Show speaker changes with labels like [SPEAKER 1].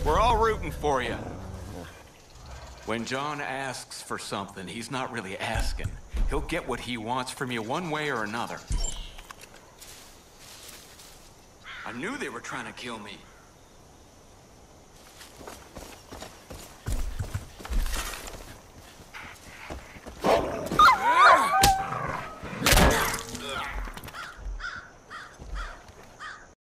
[SPEAKER 1] We're all rooting for you. When John asks for something, he's not really asking. He'll get what he wants from you one way or another.
[SPEAKER 2] I knew they were trying to kill me.